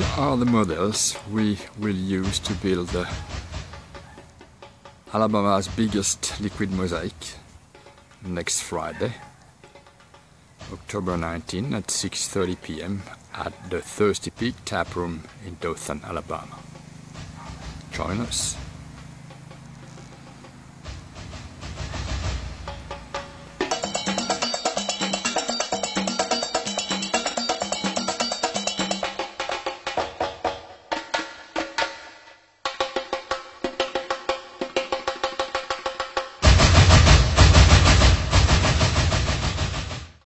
Here are the models we will use to build Alabama's biggest liquid mosaic next Friday, October 19 at 6:30 p.m. at the Thirsty Pig Tap Room in Dothan, Alabama. Join us.